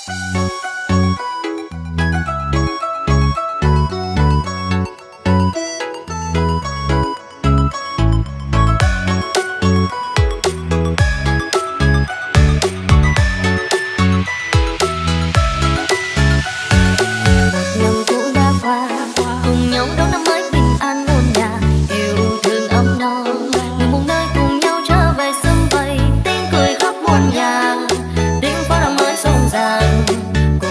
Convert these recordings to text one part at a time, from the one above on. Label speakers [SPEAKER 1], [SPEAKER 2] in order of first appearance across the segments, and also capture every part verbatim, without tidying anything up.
[SPEAKER 1] Cùng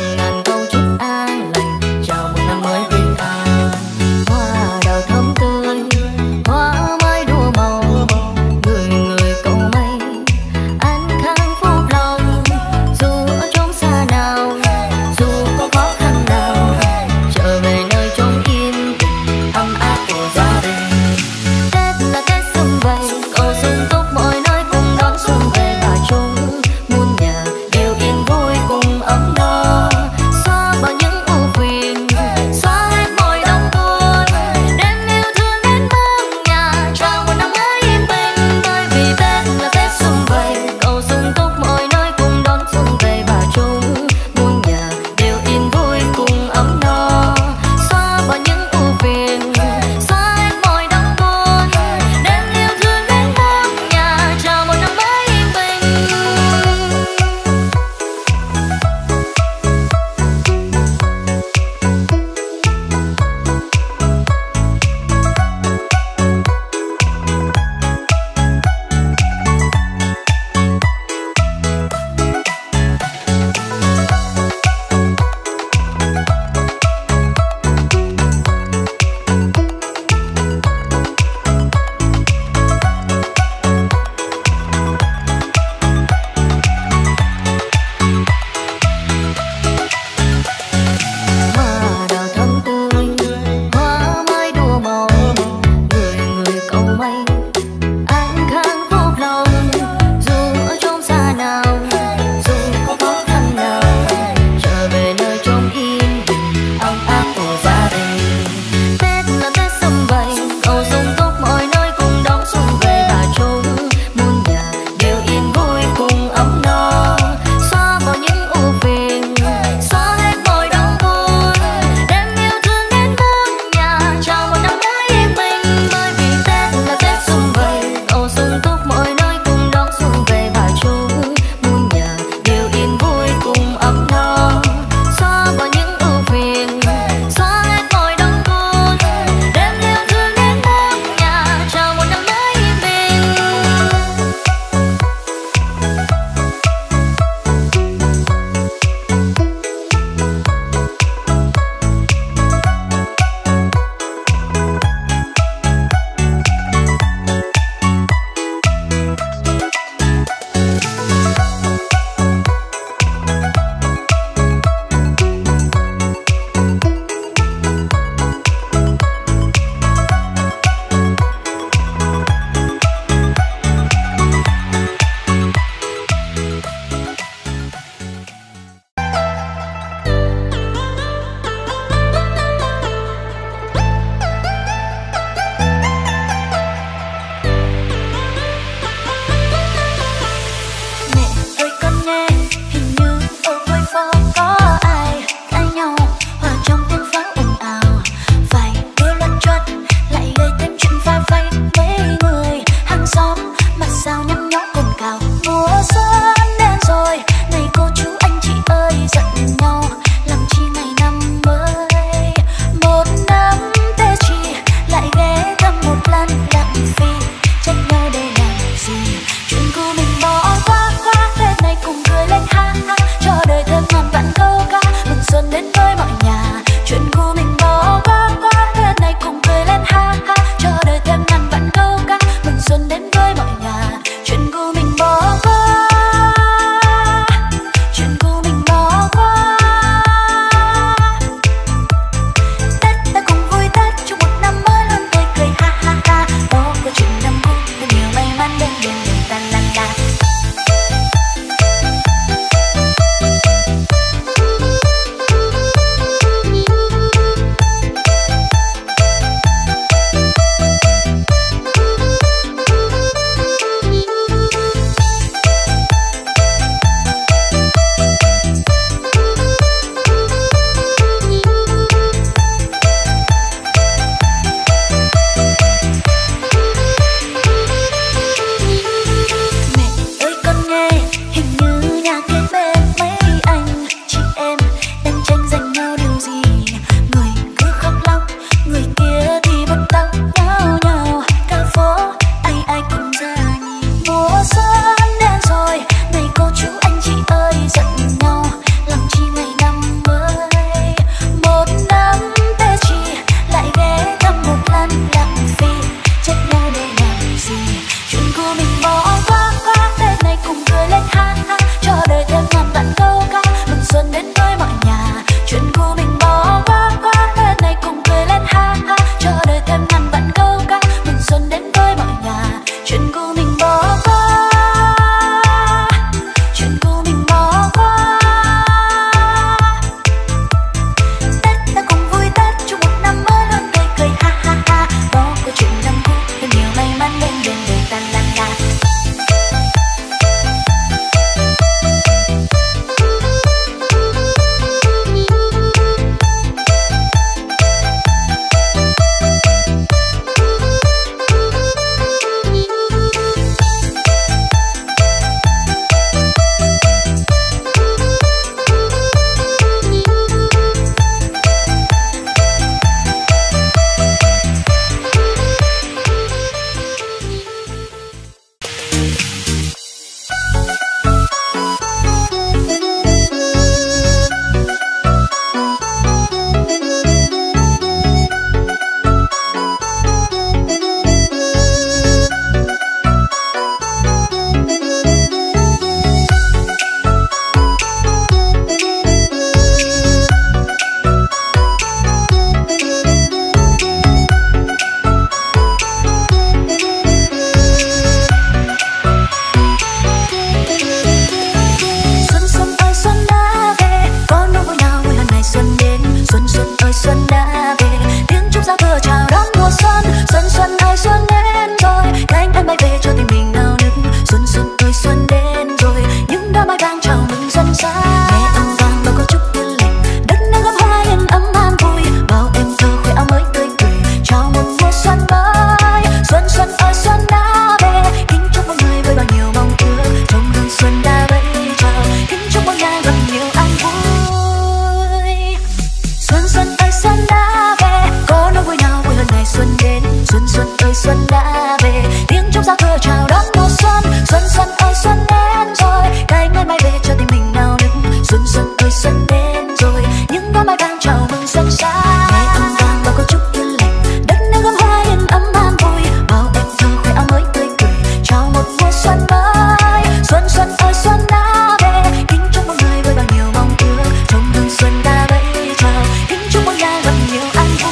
[SPEAKER 1] xuân đến rồi, những đám mai vàng chào mừng xuân sang. Ngày âm vang bao câu chúc yên lành, đất nước gấm hoa yên ấm an vui, bao em thơ khoe áo mới tươi cười, chào một mùa xuân mới. Xuân xuân ơi xuân đã về, kính chúc mọi người với bao nhiêu mong ước, trong hương xuân ta vẫy chào, kính chúc mọi nhà gặp nhiều an vui.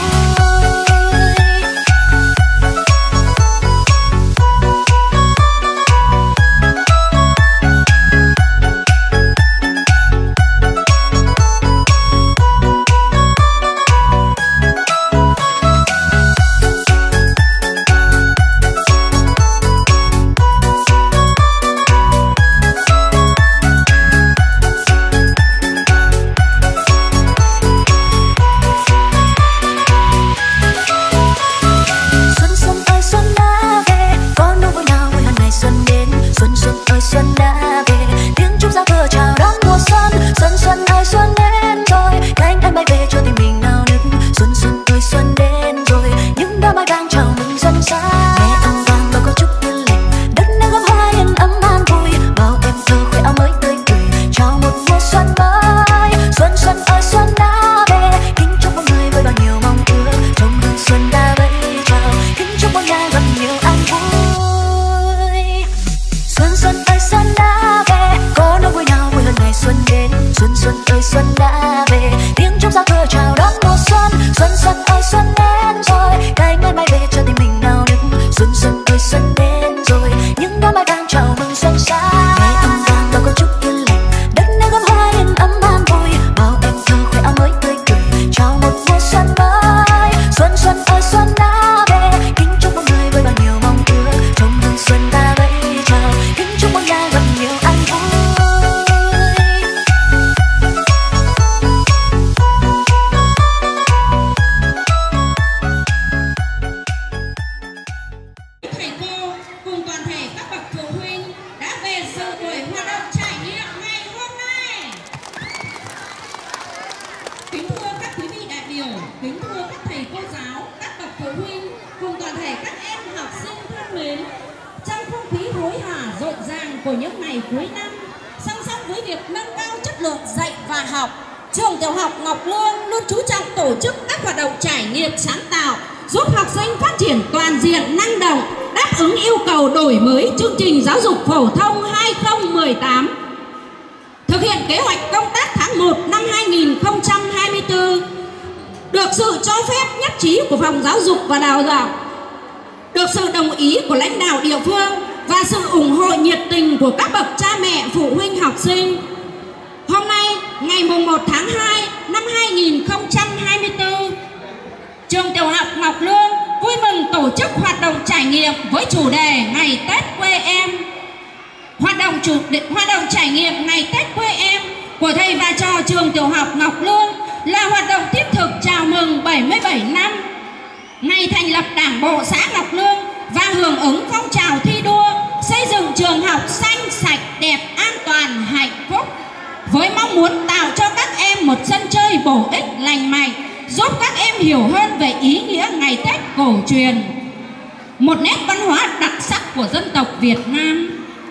[SPEAKER 2] Của những ngày cuối năm, song song với việc nâng cao chất lượng dạy và học, trường tiểu học Ngọc Lương luôn chú trọng tổ chức các hoạt động trải nghiệm sáng tạo, giúp học sinh phát triển toàn diện năng động, đáp ứng yêu cầu đổi mới chương trình giáo dục phổ thông hai không một tám. Thực hiện kế hoạch công tác tháng một năm hai nghìn không trăm hai mươi tư, được sự cho phép nhất trí của Phòng Giáo dục và Đào tạo, được sự đồng ý của lãnh đạo địa phương và sự ủng hộ nhiệt tình của các bậc cha mẹ, phụ huynh, học sinh. Hôm nay, ngày mùng một tháng hai năm hai nghìn không trăm hai mươi tư, trường tiểu học Ngọc Lương vui mừng tổ chức hoạt động trải nghiệm với chủ đề Ngày Tết quê em. Hoạt động chủ hoạt động trải nghiệm Ngày Tết quê em của thầy và trò trường tiểu học Ngọc Lương là hoạt động thiết thực chào mừng bảy mươi bảy năm ngày thành lập Đảng bộ xã Ngọc Lương và hưởng ứng phong trào thi đua xây dựng trường học xanh, sạch, đẹp, an toàn, hạnh phúc, với mong muốn tạo cho các em một sân chơi bổ ích, lành mạnh, giúp các em hiểu hơn về ý nghĩa ngày Tết cổ truyền, một nét văn hóa đặc sắc của dân tộc Việt Nam.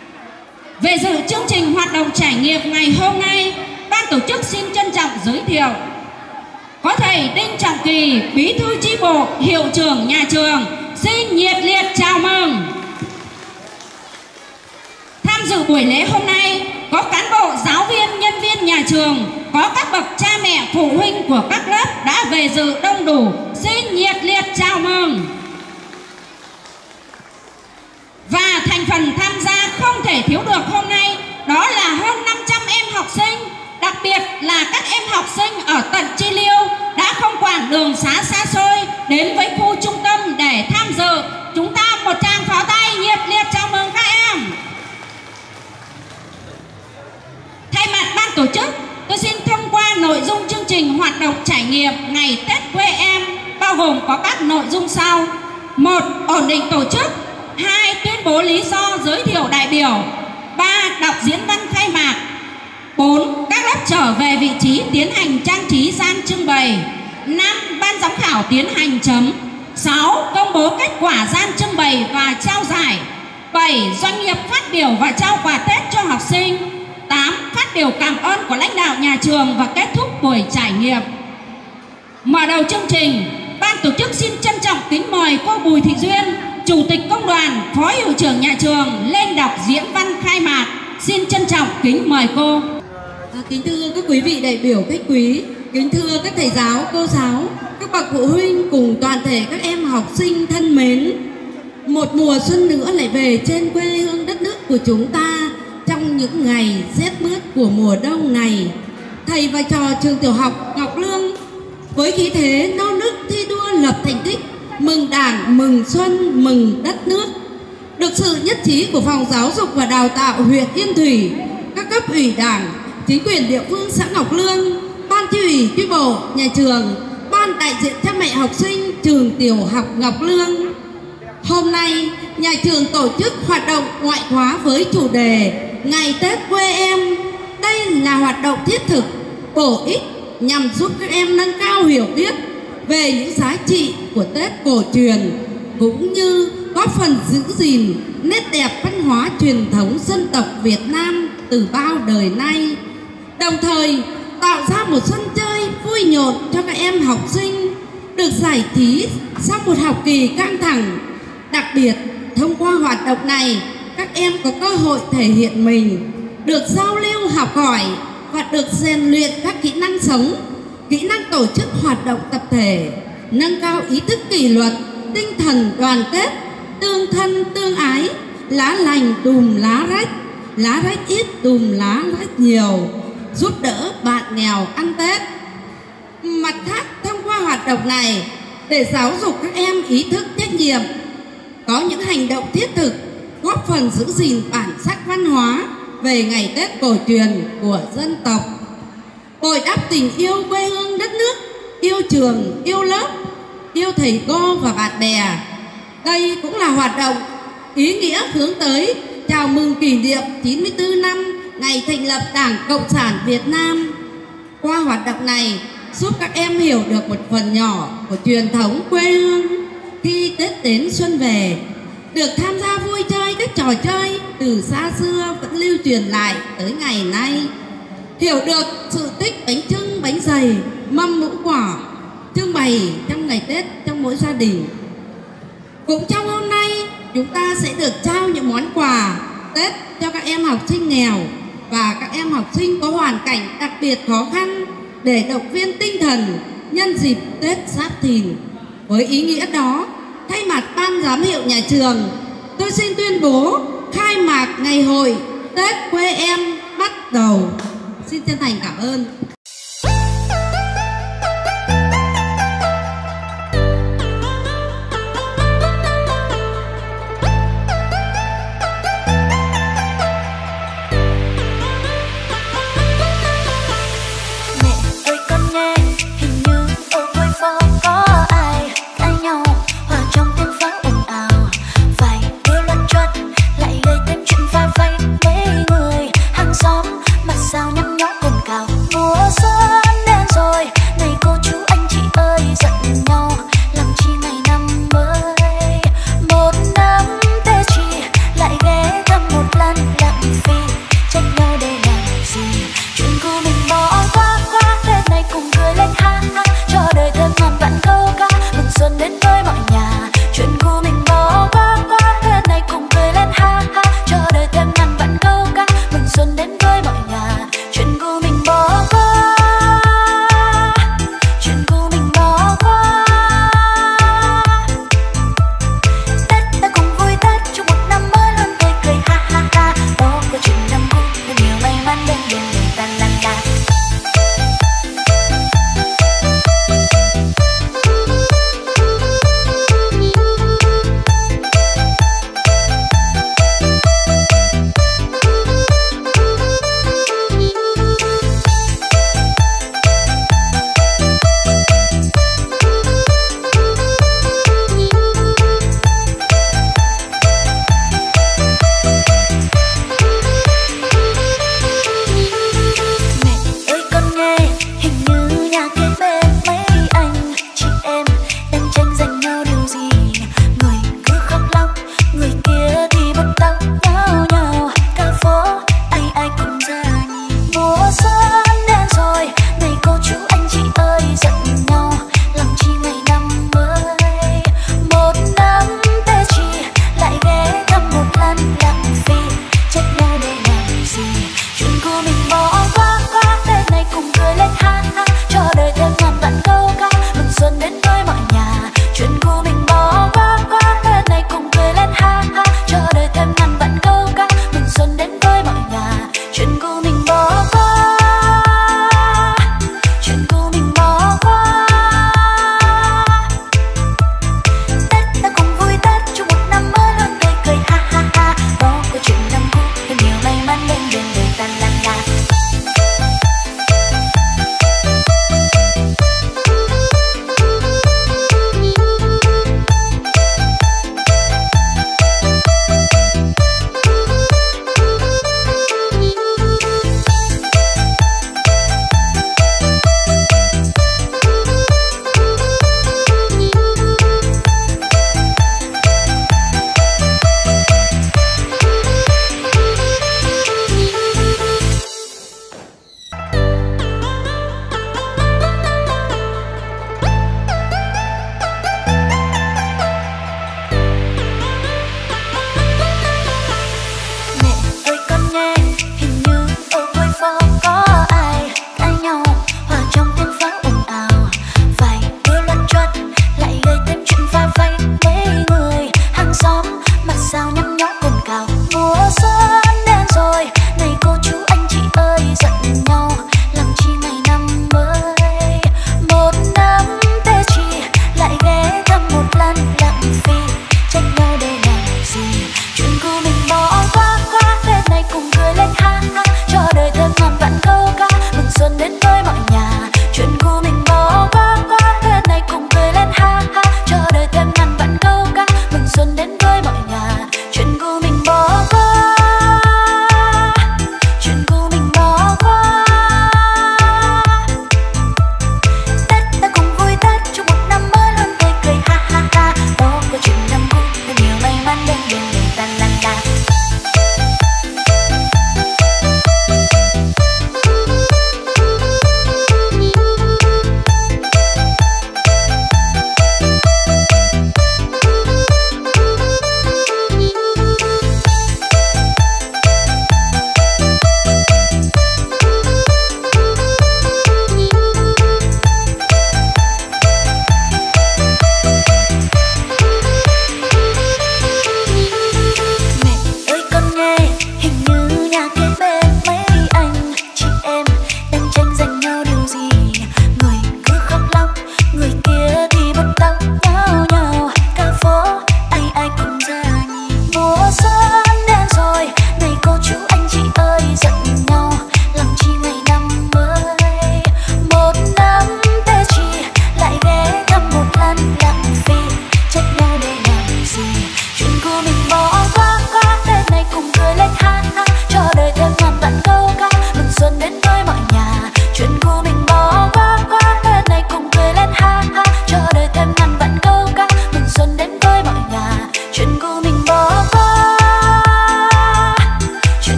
[SPEAKER 2] Về dự chương trình hoạt động trải nghiệm ngày hôm nay, ban tổ chức xin trân trọng giới thiệu có thầy Đinh Trọng Kỳ, bí thư chi bộ, hiệu trưởng nhà trường, xin nhiệt liệt chào mừng. Tham dự buổi lễ hôm nay có cán bộ, giáo viên, nhân viên nhà trường, có các bậc cha mẹ, phụ huynh của các lớp đã về dự đông đủ, xin nhiệt liệt chào mừng. Và thành phần tham gia không thể thiếu được hôm nay đó là hơn năm trăm em học sinh, đặc biệt là các em học sinh ở tận Chi Liêu đã không quản đường xá xa xôi đến với khu trung tâm để tham dự. Chúng ta một tràng pháo tay nhiệt liệt chào mừng các em. Thay mặt ban tổ chức, tôi xin thông qua nội dung chương trình hoạt động trải nghiệm Ngày Tết quê em, bao gồm có các nội dung sau: một. Ổn định tổ chức. Hai. Tuyên bố lý do giới thiệu đại biểu. Ba. Đọc diễn văn khai mạc. Bốn. Các lớp trở về vị trí tiến hành trang trí gian trưng bày. Năm. Ban giám khảo tiến hành chấm. Sáu. Công bố kết quả gian trưng bày và trao giải. Bảy. Doanh nghiệp phát biểu và trao quà Tết cho học sinh. Tám. Phát phát biểu cảm ơn của lãnh đạo nhà trường và kết thúc buổi trải nghiệm. Mở đầu chương trình, ban tổ chức xin trân trọng kính mời cô Bùi Thị Duyên, Chủ tịch Công đoàn, Phó Hiệu trưởng nhà trường lên đọc diễn văn khai mạc. Xin trân trọng kính mời cô.
[SPEAKER 3] À, kính thưa các quý vị đại biểu khách quý, kính thưa các thầy giáo, cô giáo, các bậc phụ huynh cùng toàn thể các em học sinh thân mến. Một mùa xuân nữa lại về trên quê hương đất nước của chúng ta trong những ngày rét mướt của mùa đông này. Thầy và trò trường tiểu học Ngọc Lương với khí thế nô nức thi đua lập thành tích, mừng Đảng, mừng xuân, mừng đất nước, được sự nhất trí của Phòng Giáo dục và Đào tạo huyện Yên Thủy, các cấp ủy Đảng, chính quyền địa phương xã Ngọc Lương, ban chi ủy chi bộ nhà trường, ban đại diện cha mẹ học sinh trường tiểu học Ngọc Lương. Hôm nay, nhà trường tổ chức hoạt động ngoại khóa với chủ đề Ngày Tết quê em. Đây là hoạt động thiết thực, bổ ích nhằm giúp các em nâng cao hiểu biết về những giá trị của Tết cổ truyền, cũng như góp phần giữ gìn nét đẹp văn hóa truyền thống dân tộc Việt Nam từ bao đời nay, đồng thời tạo ra một sân chơi vui nhộn cho các em học sinh được giải trí sau một học kỳ căng thẳng. Đặc biệt, thông qua hoạt động này, các em có cơ hội thể hiện mình, được giao lưu học hỏi và được rèn luyện các kỹ năng sống, kỹ năng tổ chức hoạt động tập thể, nâng cao ý thức kỷ luật, tinh thần đoàn kết, tương thân tương ái, lá lành đùm lá rách, lá rách ít đùm lá rách nhiều, giúp đỡ bạn nghèo ăn Tết. Mặt khác, thông qua hoạt động này, để giáo dục các em ý thức trách nhiệm, có những hành động thiết thực góp phần giữ gìn bản sắc văn hóa về ngày Tết cổ truyền của dân tộc, bồi đắp tình yêu quê hương đất nước, yêu trường, yêu lớp, yêu thầy cô và bạn bè. Đây cũng là hoạt động ý nghĩa hướng tới chào mừng kỷ niệm chín mươi tư năm ngày thành lập Đảng Cộng sản Việt Nam. Qua hoạt động này, giúp các em hiểu được một phần nhỏ của truyền thống quê hương khi Tết đến xuân về, được tham gia vui chơi các trò chơi từ xa xưa vẫn lưu truyền lại tới ngày nay, hiểu được sự tích bánh chưng, bánh dày, mâm ngũ quả trưng bày trong ngày Tết trong mỗi gia đình. Cũng trong hôm nay, chúng ta sẽ được trao những món quà Tết cho các em học sinh nghèo và các em học sinh có hoàn cảnh đặc biệt khó khăn để động viên tinh thần nhân dịp Tết Giáp Thìn. Với ý nghĩa đó, thay mặt ban giám hiệu nhà trường, tôi xin tuyên bố khai mạc ngày hội Tết quê em bắt đầu. Xin chân thành cảm ơn.
[SPEAKER 1] Chuyện của mình bỏ qua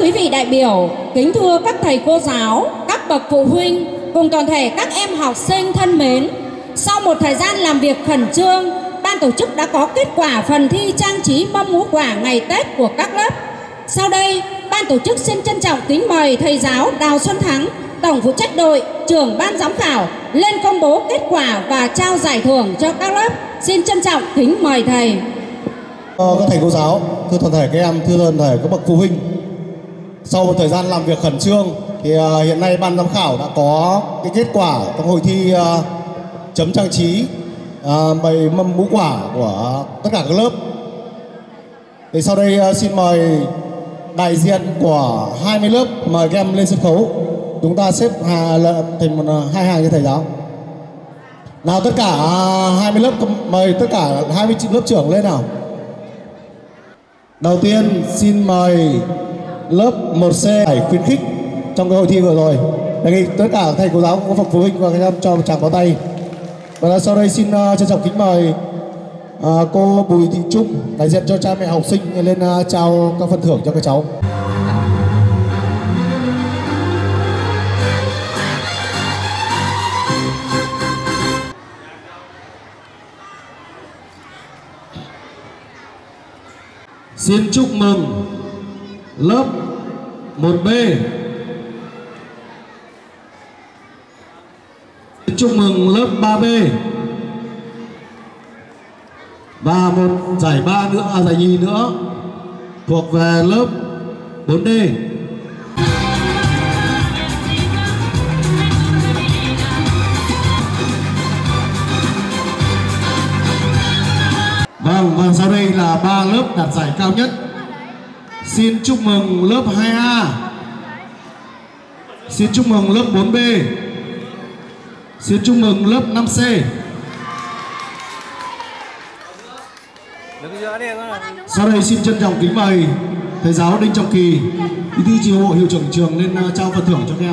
[SPEAKER 2] quý vị đại biểu, kính thưa các thầy cô giáo, các bậc phụ huynh cùng toàn thể các em học sinh thân mến. Sau một thời gian làm việc khẩn trương, ban tổ chức đã có kết quả phần thi trang trí mâm ngũ quả ngày Tết của các lớp. Sau đây, ban tổ chức xin trân trọng kính mời thầy giáo Đào Xuân Thắng, tổng phụ trách đội, trưởng ban giám khảo lên công bố kết quả và trao giải thưởng cho các lớp. Xin trân trọng kính mời thầy.
[SPEAKER 4] Ờ, các thầy cô giáo, thưa toàn thể các em, thưa toàn thể các bậc phụ huynh. Sau một thời gian làm việc khẩn trương thì uh, hiện nay ban giám khảo đã có cái kết quả trong hội thi uh, chấm trang trí uh, bày mâm ngũ quả của tất cả các lớp. Thì sau đây uh, xin mời đại diện của hai mươi lớp mời các em lên sân khấu. Chúng ta xếp hà, thành một uh, hai hàng cho thầy giáo. Nào tất cả uh, hai mươi lớp, mời tất cả hai mươi lớp trưởng lên nào. Đầu tiên xin mời lớp một C phải khuyến khích trong cái hội thi vừa rồi. Đề nghị tất cả thầy cô giáo, các bậc phụ huynh và các em cho một tràng pháo tay. Và sau đây xin uh, trân trọng kính mời uh, cô Bùi Thị Trung đại diện cho cha mẹ học sinh lên uh, trao các phần thưởng cho các cháu. Xin chúc mừng lớp một B. Xin chúc mừng lớp ba B. Và một giải ba nữa, à, giải nhì nữa thuộc về lớp bốn D. Vâng, và sau đây là ba lớp đạt giải cao nhất. Xin chúc mừng lớp hai A. Xin chúc mừng lớp bốn B. Xin chúc mừng lớp năm C. Sau đây xin trân trọng kính mời thầy giáo Đinh Trọng Kỳ, bí thư chi hội, hiệu trưởng trường lên trao phần thưởng cho các em.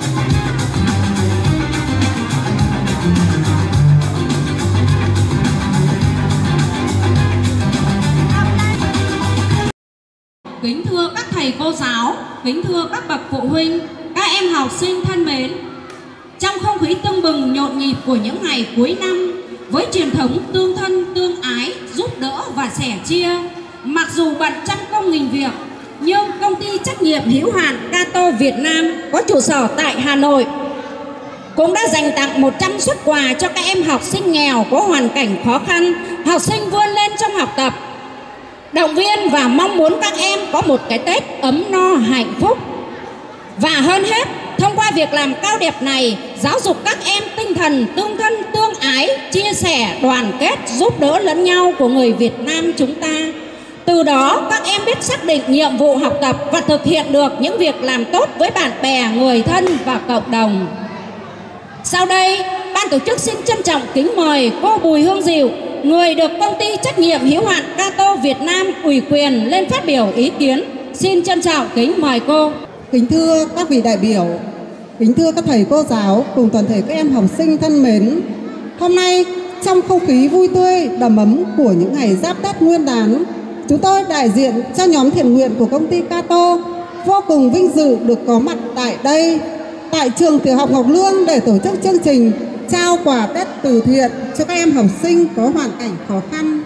[SPEAKER 2] Kính thưa các thầy cô giáo, kính thưa các bậc phụ huynh, các em học sinh thân mến. Trong không khí tưng bừng nhộn nhịp của những ngày cuối năm, với truyền thống tương thân tương ái, giúp đỡ và sẻ chia, mặc dù bận trăm công nghìn việc, nhưng công ty trách nhiệm hữu hạn Cato Việt Nam có trụ sở tại Hà Nội cũng đã dành tặng một trăm suất quà cho các em học sinh nghèo có hoàn cảnh khó khăn, học sinh vươn lên trong học tập, động viên và mong muốn các em có một cái Tết ấm no hạnh phúc. Và hơn hết, thông qua việc làm cao đẹp này, giáo dục các em tinh thần tương thân tương ái, chia sẻ, đoàn kết, giúp đỡ lẫn nhau của người Việt Nam chúng ta. Từ đó các em biết xác định nhiệm vụ học tập và thực hiện được những việc làm tốt với bạn bè, người thân và cộng đồng. Sau đây, ban tổ chức xin trân trọng kính mời cô Bùi Hương Diệu, người được công ty trách nhiệm hữu hạn Cato Việt Nam ủy quyền lên phát biểu ý kiến. Xin trân trọng kính mời cô.
[SPEAKER 5] Kính thưa các vị đại biểu, kính thưa các thầy cô giáo cùng toàn thể các em học sinh thân mến. Hôm nay trong không khí vui tươi đầm ấm của những ngày giáp Tết Nguyên đán, chúng tôi đại diện cho nhóm thiện nguyện của công ty Cato vô cùng vinh dự được có mặt tại đây, tại trường tiểu học Ngọc Lương để tổ chức chương trình trao quà Tết từ thiện cho các em học sinh có hoàn cảnh khó khăn.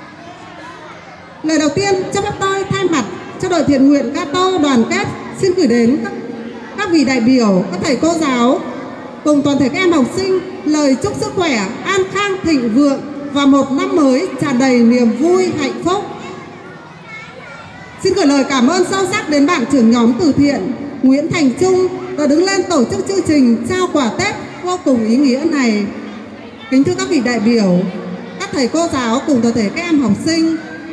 [SPEAKER 5] Lời đầu tiên, cho phép tôi thay mặt cho đội thiện nguyện Cato đoàn kết xin gửi đến các, các vị đại biểu, các thầy cô giáo cùng toàn thể các em học sinh lời chúc sức khỏe, an khang, thịnh vượng và một năm mới tràn đầy niềm vui, hạnh phúc. Xin gửi lời cảm ơn sâu sắc đến bạn trưởng nhóm từ thiện Nguyễn Thành Trung đã đứng lên tổ chức chương trình trao quà Tết vô cùng ý nghĩa này. Kính thưa các vị đại biểu, các thầy cô giáo cùng toàn thể các em học sinh,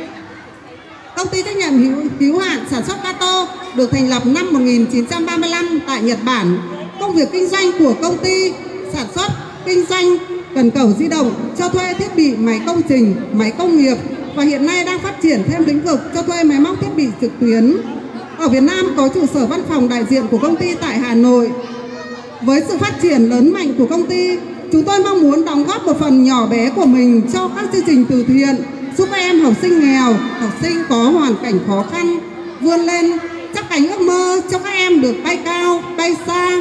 [SPEAKER 5] công ty trách nhiệm hữu, hữu hạn sản xuất Cato được thành lập năm một nghìn chín trăm ba mươi lăm tại Nhật Bản. Công việc kinh doanh của công ty sản xuất, kinh doanh cần cầu di động, cho thuê thiết bị máy công trình, máy công nghiệp và hiện nay đang phát triển thêm lĩnh vực cho thuê máy móc thiết bị trực tuyến. Ở Việt Nam có trụ sở văn phòng đại diện của công ty tại Hà Nội. Với sự phát triển lớn mạnh của công ty, chúng tôi mong muốn đóng góp một phần nhỏ bé của mình cho các chương trình từ thiện, giúp các em học sinh nghèo, học sinh có hoàn cảnh khó khăn vươn lên chắp cánh ước mơ cho các em được bay cao, bay xa.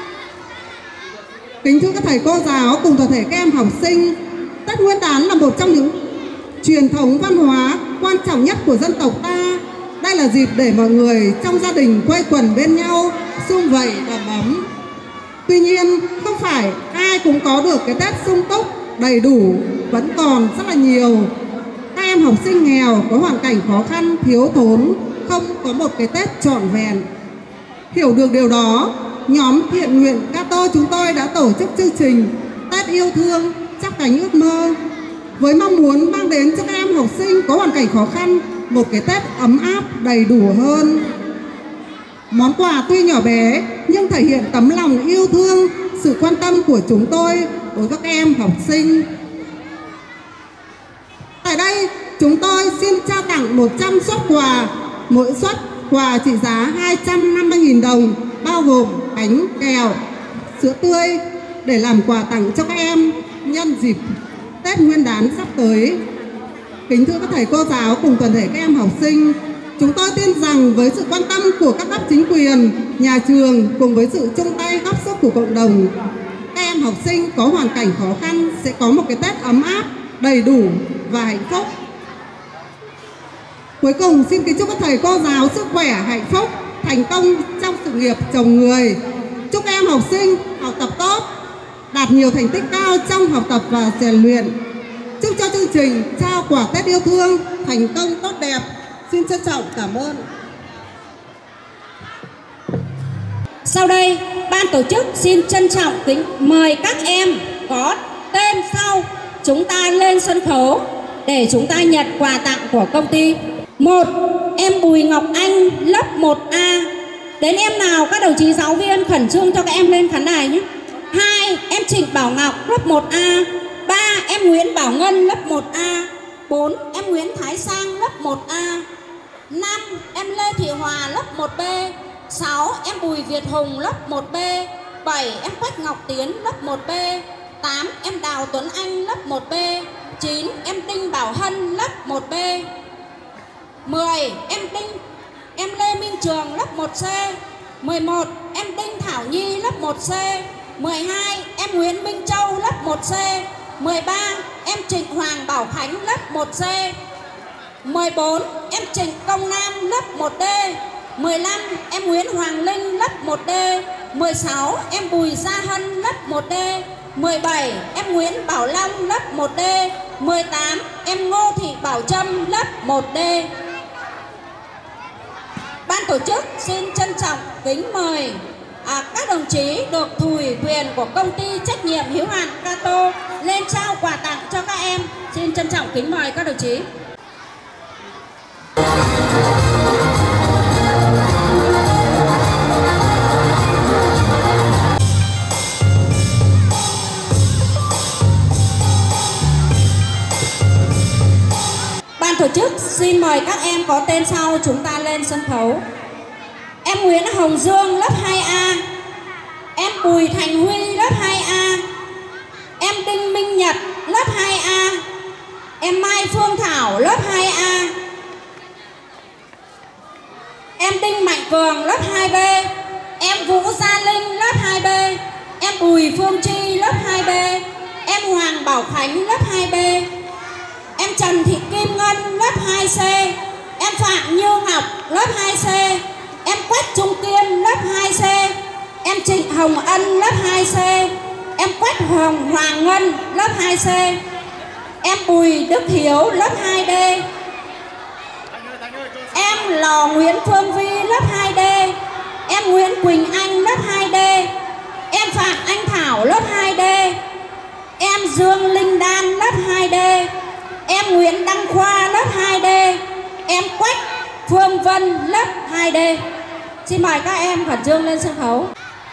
[SPEAKER 5] Kính thưa các thầy cô giáo cùng toàn thể các em học sinh, Tết Nguyên đán là một trong những truyền thống văn hóa quan trọng nhất của dân tộc ta. Đây là dịp để mọi người trong gia đình quây quần bên nhau, sum vầy đầm ấm. Tuy nhiên, không phải ai cũng có được cái Tết sung túc, đầy đủ, vẫn còn rất là nhiều các em học sinh nghèo có hoàn cảnh khó khăn, thiếu thốn, không có một cái Tết trọn vẹn. Hiểu được điều đó, nhóm thiện nguyện Cato chúng tôi đã tổ chức chương trình Tết yêu thương, chắp cánh ước mơ với mong muốn mang đến cho các em học sinh có hoàn cảnh khó khăn một cái Tết ấm áp, đầy đủ hơn. Món quà tuy nhỏ bé nhưng thể hiện tấm lòng yêu thương, sự quan tâm của chúng tôi đối với các em học sinh. Tại đây, chúng tôi xin trao tặng một trăm suất quà, mỗi suất quà trị giá hai trăm năm mươi nghìn đồng, bao gồm bánh, kẹo, sữa tươi để làm quà tặng cho các em nhân dịp Tết Nguyên đán sắp tới. Kính thưa các thầy cô giáo cùng toàn thể các em học sinh, chúng tôi tin rằng với sự quan tâm của các cấp chính quyền, nhà trường cùng với sự chung tay góp sức của cộng đồng, các em học sinh có hoàn cảnh khó khăn sẽ có một cái Tết ấm áp, đầy đủ và hạnh phúc. Cuối cùng xin kính chúc các thầy cô giáo sức khỏe, hạnh phúc, thành công trong sự nghiệp chồng người. Chúc các em học sinh học tập tốt, đạt nhiều thành tích cao trong học tập và rèn luyện. Chúc cho chương trình trao quà Tết yêu thương thành công tốt đẹp. Xin trân trọng cảm ơn.
[SPEAKER 2] Sau đây, ban tổ chức xin trân trọng kính mời các em có tên sau chúng ta lên sân khấu để chúng ta nhận quà tặng của công ty. Một, em Bùi Ngọc Anh, lớp một A. Đến em nào các đồng chí giáo viên khẩn trương cho các em lên khán đài nhé. Hai, em Trịnh Bảo Ngọc, lớp một A. Ba, em Nguyễn Bảo Ngân, lớp một A. Bốn, em Nguyễn Thái Sang, lớp một A. Năm, em Lê Thị Hòa, lớp một B. Sáu, em Bùi Việt Hùng, lớp một B. Bảy, em Quách Ngọc Tiến, lớp một B. Tám, em Đào Tuấn Anh, lớp một B. Chín, em Đinh Bảo Hân, lớp một B. Mười, em Đinh em Lê Minh Trường, lớp một C. Mười một, em Đinh Thảo Nhi, lớp một C. Mười hai, em Nguyễn Minh Châu, lớp một C. Mười ba, em Trịnh Hoàng Bảo Khánh, lớp một C. Mười bốn, em Trịnh Công Nam, lớp một D. Mười lăm, em Nguyễn Hoàng Linh, lớp một D. Mười sáu, em Bùi Gia Hân, lớp một D. Mười bảy, em Nguyễn Bảo Long, lớp một D. Mười tám, em Ngô Thị Bảo Trâm, lớp một D. Ban tổ chức xin trân trọng kính mời à, các đồng chí được thụ quyền của công ty trách nhiệm hữu hạn Cato lên trao quà tặng cho các em. Xin trân trọng kính mời các đồng chí. Ban tổ chức xin mời các em có tên sau chúng ta lên sân khấu. Em Nguyễn Hồng Dương, lớp hai A. Em Bùi Thành Huy, lớp hai A. Em Đinh Minh Nhật, lớp hai A. Em Mai Phương Thảo, lớp hai A. Em Đinh Mạnh Cường, lớp hai B. Em Vũ Gia Linh, lớp hai B. Em Bùi Phương Chi, lớp hai B. Em Hoàng Bảo Khánh, lớp hai B. Em Trần Thị Kim Ngân, lớp hai C. Em Phạm Như Ngọc, lớp hai C. Em Quách Trung Kiên, lớp hai C. Em Trịnh Hồng Ân, lớp hai C. Em Quách Hồng Hoàng Ngân, lớp hai C. Em Bùi Đức Hiếu, lớp hai D. Em Lò Nguyễn Phương Vi, lớp hai D. Em Nguyễn Quỳnh Anh, lớp hai D. Em Phạm Anh Thảo, lớp hai D. Em Dương Linh Đan, lớp hai D. Em Nguyễn Đăng Khoa, lớp hai D. Em Quách Phương Vân, lớp hai D. Xin mời các em khẩn trương lên sân khấu.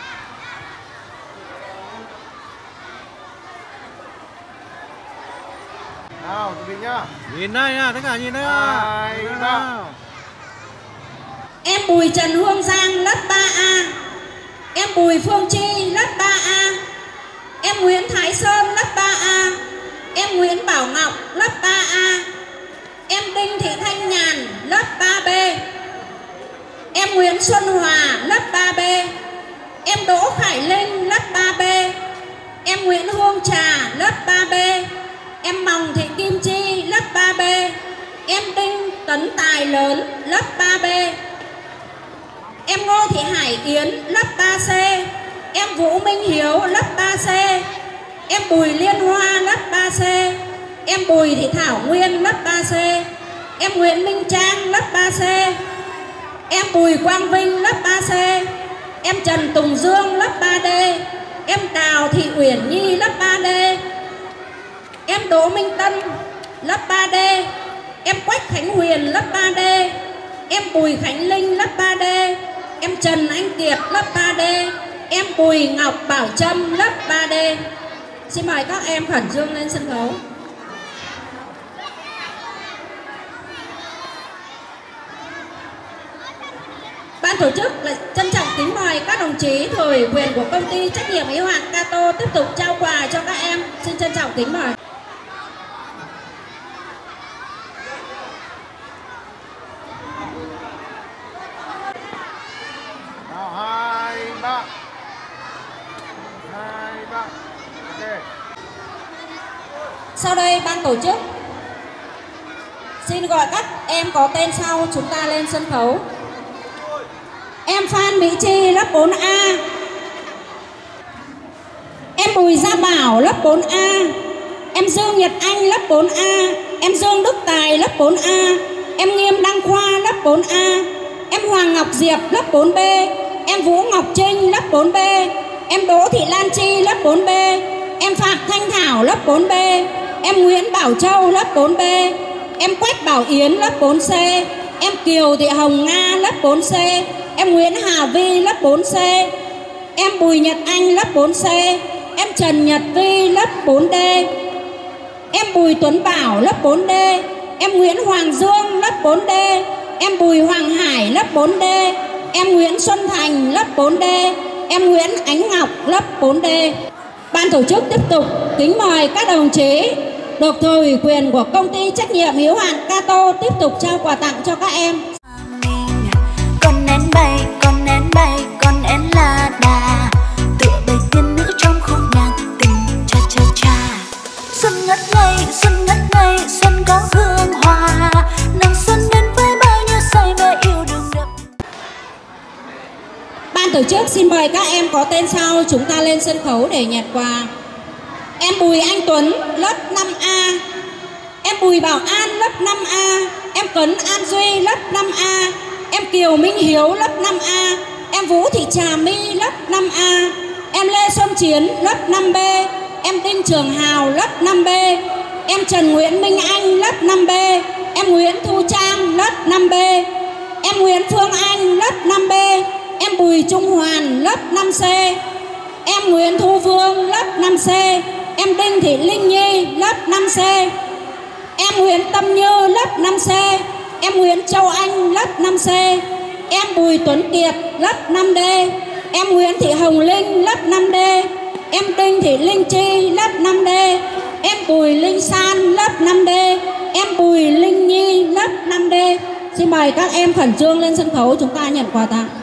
[SPEAKER 6] Nào, chuẩn bị nhá.
[SPEAKER 7] Nhìn đây nha, tất cả nhìn đây.
[SPEAKER 6] Hai, ba.
[SPEAKER 2] Em Bùi Trần Hương Giang, lớp ba A. Em Bùi Phương Chi, lớp ba A. Em Nguyễn Thái Sơn, lớp ba A. Em Nguyễn Bảo Ngọc, lớp ba A. Em Đinh Thị Thanh Nhàn, lớp ba B. Em Nguyễn Nguyễn Xuân Hòa lớp ba B, em Đỗ Khải Linh lớp ba B, em Nguyễn Hương Trà lớp ba B, em Mòng Thị Kim Chi lớp ba B, em Đinh Tấn Tài Lớn lớp ba B, em Ngô Thị Hải Yến lớp ba C, em Vũ Minh Hiếu lớp ba C, em Bùi Liên Hoa lớp ba C, em Bùi Thị Thảo Nguyên lớp ba C, em Nguyễn Minh Trang lớp ba C, em Bùi Quang Vinh lớp ba C, em Trần Tùng Dương lớp ba D, em Đào Thị Uyển Nhi lớp ba D, em Đỗ Minh Tân lớp ba D, em Quách Khánh Huyền lớp ba D, em Bùi Khánh Linh lớp ba D, em Trần Anh Kiệt lớp ba D, em Bùi Ngọc Bảo Trâm lớp ba D. Xin mời các em khẩn trương lên sân khấu. Ban tổ chức là trân trọng kính mời các đồng chí thuộc ủy quyền của công ty trách nhiệm hữu hạn Cato tiếp tục trao quà cho các em. Xin trân trọng kính mời.
[SPEAKER 6] Nào, hai, ba. Hai, ba. Ok.
[SPEAKER 2] Sau đây ban tổ chức xin gọi các em có tên sau chúng ta lên sân khấu. Em Phan Mỹ Chi lớp bốn A, em Bùi Gia Bảo lớp bốn A, em Dương Nhật Anh lớp bốn A, em Dương Đức Tài lớp bốn A, em Nghiêm Đăng Khoa lớp bốn A, em Hoàng Ngọc Diệp lớp bốn B, em Vũ Ngọc Trinh lớp bốn B, em Đỗ Thị Lan Chi lớp bốn B, em Phạm Thanh Thảo lớp bốn B, em Nguyễn Bảo Châu lớp bốn B, em Quách Bảo Yến lớp bốn C, em Kiều Thị Hồng Nga lớp bốn C, em Nguyễn Hà Vi lớp bốn C, em Bùi Nhật Anh lớp bốn C, em Trần Nhật Vi lớp bốn D, em Bùi Tuấn Bảo lớp bốn D, em Nguyễn Hoàng Dương lớp bốn D, em Bùi Hoàng Hải lớp bốn D, em Nguyễn Xuân Thành lớp bốn D, em Nguyễn Ánh Ngọc lớp bốn D. Ban tổ chức tiếp tục kính mời các đồng chí được thừa ủy quyền của công ty trách nhiệm hữu hạn Cato tiếp tục trao quà tặng cho các em.
[SPEAKER 1] Con nén bay, con nén bay, con nén là đà, tựa bầy tiên nữ trong khúc nhạc tình cha cha cha. Xuân ngất ngây, xuân ngất ngây, xuân có hương hoa, nàng xuân đến với bao nhiêu say mê yêu đương đậm.
[SPEAKER 2] Ban tổ chức xin mời các em có tên sau chúng ta lên sân khấu để nhận quà. Em Bùi Anh Tuấn lớp năm A, em Bùi Bảo An lớp năm A, em Cấn An Duy lớp năm A, em Kiều Minh Hiếu lớp năm A, em Vũ Thị Trà My lớp năm A, em Lê Xuân Chiến lớp năm B, em Đinh Trường Hào lớp năm B, em Trần Nguyễn Minh Anh lớp năm B, em Nguyễn Thu Trang lớp năm B, em Nguyễn Phương Anh lớp năm B, em Bùi Trung Hoàn lớp năm C, em Nguyễn Thu Vương lớp năm C, em Đinh Thị Linh Nhi lớp năm C, em Nguyễn Tâm Như lớp năm C, em Nguyễn Châu Anh lớp năm C, em Bùi Tuấn Kiệt lớp năm D, em Nguyễn Thị Hồng Linh lớp năm D, em Đinh Thị Linh Chi lớp năm D, em Bùi Linh San lớp năm D, em Bùi Linh Nhi lớp năm D. Xin mời các em khẩn trương lên sân khấu chúng ta nhận quà tặng.